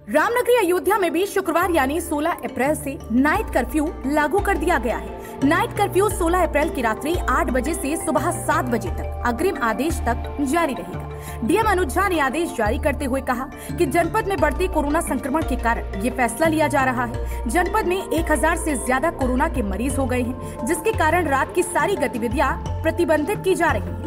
रामनगरी अयोध्या में भी शुक्रवार यानी 16 अप्रैल से नाइट कर्फ्यू लागू कर दिया गया है। नाइट कर्फ्यू 16 अप्रैल की रात्रि 8 बजे से सुबह 7 बजे तक अग्रिम आदेश तक जारी रहेगा। डीएम अनुज झा ने आदेश जारी करते हुए कहा कि जनपद में बढ़ते कोरोना संक्रमण के कारण ये फैसला लिया जा रहा है। जनपद में 1000 से ज्यादा कोरोना के मरीज हो गए हैं, जिसके कारण रात की सारी गतिविधियां प्रतिबंधित की जा रही है।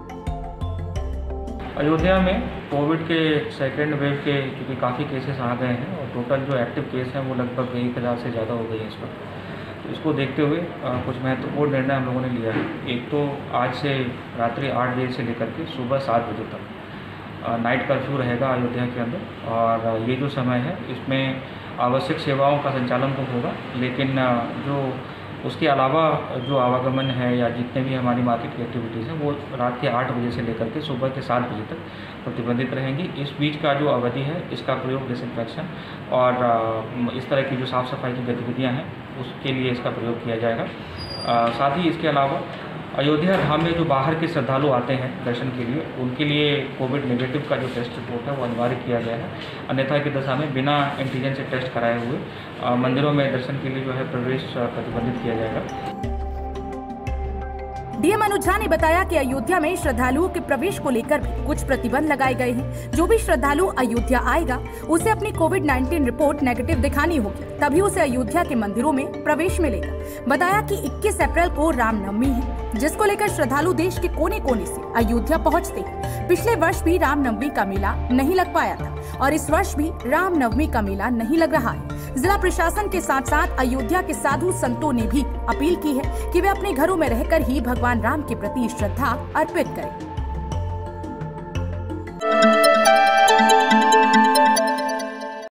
अयोध्या में कोविड के सेकेंड वेव के क्योंकि काफ़ी केसेस आ गए हैं और टोटल जो एक्टिव केस हैं वो लगभग 1000 से ज़्यादा हो गई है इस वक्त। तो इसको देखते हुए कुछ महत्वपूर्ण निर्णय हम लोगों ने लिया है। एक तो आज से रात्रि 8 बजे से लेकर के सुबह 7 बजे तक नाइट कर्फ्यू रहेगा अयोध्या के अंदर। और ये जो समय है इसमें आवश्यक सेवाओं का संचालन तो होगा, लेकिन जो उसके अलावा जो आवागमन है या जितने भी हमारी मार्केट की एक्टिविटीज़ हैं वो रात के 8 बजे से लेकर के सुबह के 7 बजे तक प्रतिबंधित रहेंगी। इस बीच का जो अवधि है इसका प्रयोग डिसइंफेक्शन और इस तरह की जो साफ़ सफाई की गतिविधियां हैं उसके लिए इसका प्रयोग किया जाएगा। साथ ही इसके अलावा अयोध्या धाम में जो बाहर के श्रद्धालु आते हैं दर्शन के लिए, उनके लिए कोविड नेगेटिव का जो टेस्ट रिपोर्ट है वो अनिवार्य किया गया है। अन्यथा की दशा में बिना एंटीजन से टेस्ट कराए हुए मंदिरों में दर्शन के लिए जो है प्रवेश प्रतिबंधित किया जाएगा। डीएम अनुज झा ने बताया कि अयोध्या में श्रद्धालुओं के प्रवेश को लेकर भी कुछ प्रतिबंध लगाए गए हैं। जो भी श्रद्धालु अयोध्या आएगा उसे अपनी कोविड-19 रिपोर्ट नेगेटिव दिखानी होगी, तभी उसे अयोध्या के मंदिरों में प्रवेश मिलेगा। बताया कि 21 अप्रैल को रामनवमी है, जिसको लेकर श्रद्धालु देश के कोने कोने से अयोध्या पहुंचते हैं। पिछले वर्ष भी रामनवमी का मेला नहीं लग पाया था और इस वर्ष भी रामनवमी का मेला नहीं लग रहा है। जिला प्रशासन के साथ साथ अयोध्या के साधु संतों ने भी अपील की है कि वे अपने घरों में रहकर ही भगवान राम के प्रति श्रद्धा अर्पित करें।